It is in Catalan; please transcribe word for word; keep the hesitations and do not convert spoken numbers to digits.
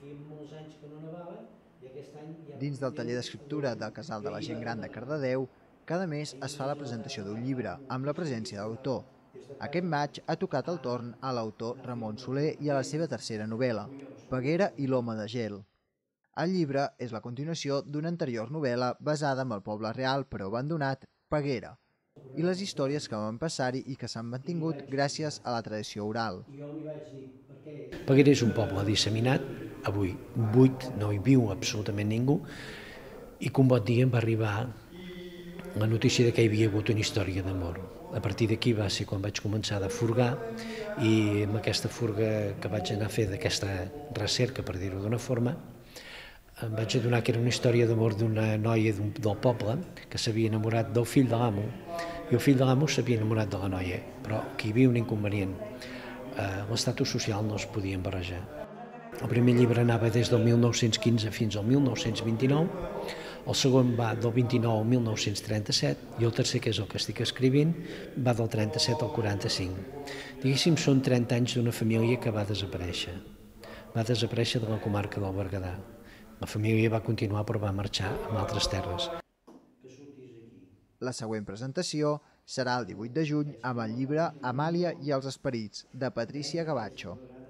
Dins del taller d'escriptura del Casal de la Gent Gran de Cardedeu, cada mes es fa la presentació d'un llibre, amb la presència de l'autor. Aquest maig ha tocat el torn a l'autor Ramon Soler i a la seva tercera novel·la, Peguera i l'home de gel. El llibre és la continuació d'una anterior novel·la basada en el poble real però abandonat, Peguera, i les històries que van passar-hi i que s'han mantingut gràcies a la tradició oral. Peguera és un poble disseminat, avui buit, no hi viu absolutament ningú, i que un bon dia em va arribar la notícia que hi havia hagut una història d'amor. A partir d'aquí va ser quan vaig començar a furgar, i amb aquesta furga que vaig anar a fer d'aquesta recerca, per dir-ho d'una forma, em vaig adonar que era una història d'amor d'una noia del poble que s'havia enamorat del fill de l'amo, i el fill de l'amo s'havia enamorat de la noia, però que hi havia un inconvenient. L'estatus social no es podia barrejar. El primer llibre anava des del mil nou-cents quinze fins al mil nou-cents vint-i-nou, el segon va del vint-i-nou al mil nou-cents trenta-set i el tercer, que és el que estic escrivint, va del trenta-set al quaranta-cinc. Diguéssim, són trenta anys d'una família que va desaparèixer. Va desaparèixer de la comarca del Berguedà. La família va continuar però va marxar a altres terres. La següent presentació serà el divuit de juny amb el llibre Amàlia i els esperits, de Patricia Gabacho.